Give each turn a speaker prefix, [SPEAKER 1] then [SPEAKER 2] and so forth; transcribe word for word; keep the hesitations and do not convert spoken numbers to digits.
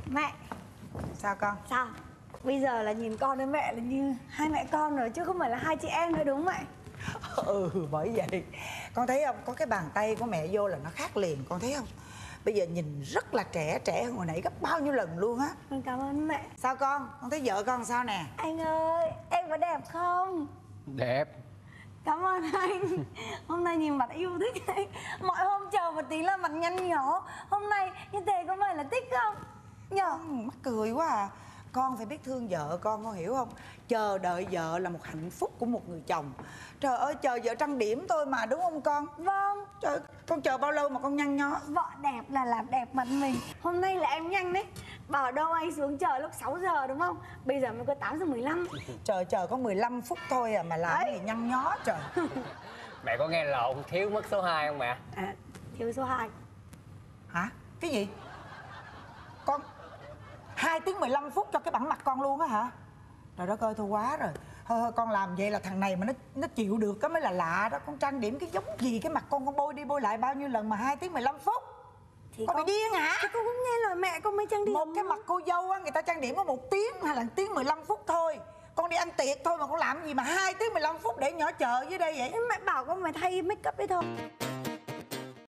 [SPEAKER 1] Mẹ.
[SPEAKER 2] Sao con?
[SPEAKER 1] Sao? Bây giờ là nhìn con với mẹ là như hai mẹ con rồi chứ không phải là hai chị em nữa đúng không mẹ?
[SPEAKER 2] Ừ, bởi vậy con thấy không, có cái bàn tay của mẹ vô là nó khác liền, con thấy không? Bây giờ nhìn rất là trẻ, trẻ hơn hồi nãy gấp bao nhiêu lần luôn á.
[SPEAKER 1] Con cảm ơn mẹ.
[SPEAKER 2] Sao con? Con thấy vợ con sao nè?
[SPEAKER 1] Anh ơi, em có đẹp không?
[SPEAKER 3] Đẹp.
[SPEAKER 1] Cảm ơn anh. Hôm nay nhìn mặt yêu thích anh. Mọi hôm chờ một tí là mặt nhăn nhó. Hôm nay như thế có phải là thích không? Nhờ.
[SPEAKER 2] Mắc cười quá à. Con phải biết thương vợ con, con hiểu không? Chờ đợi vợ là một hạnh phúc của một người chồng. Trời ơi, chờ vợ trang điểm thôi mà, đúng không con?
[SPEAKER 1] Vâng.
[SPEAKER 2] Trời, con chờ bao lâu mà con nhăn nhó?
[SPEAKER 1] Vợ đẹp là làm đẹp mặt mình. Hôm nay là em nhanh đấy. Bảo đâu anh xuống chờ lúc sáu giờ đúng không? Bây giờ mới có tám giờ mười lăm.
[SPEAKER 2] Chờ chờ có mười lăm phút thôi à mà làm
[SPEAKER 1] Đấy.
[SPEAKER 2] gì nhăn nhó trời.
[SPEAKER 3] Mẹ có nghe lộn thiếu mất số hai không mẹ?
[SPEAKER 1] À, thiếu số hai.
[SPEAKER 2] Hả? Cái gì? Con hai tiếng mười lăm phút cho cái bản mặt con luôn á hả? Trời đất ơi, thôi quá rồi. Thôi, thôi con làm vậy là thằng này mà nó nó chịu được cái mới là lạ đó. Con trang điểm cái giống gì cái mặt con con bôi đi bôi lại bao nhiêu lần mà hai tiếng mười lăm phút?
[SPEAKER 1] Thì
[SPEAKER 2] con, con bị điên hả?
[SPEAKER 1] Thì con cũng nghe lời mẹ con mới trang điểm.
[SPEAKER 2] Một cái mặt cô dâu á, người ta trang điểm có một tiếng hay là tiếng mười lăm phút thôi. Con đi ăn tiệc thôi mà con làm gì mà hai tiếng mười lăm phút để nhỏ chờ dưới đây vậy?
[SPEAKER 1] Mẹ bảo con phải thay make up đấy thôi.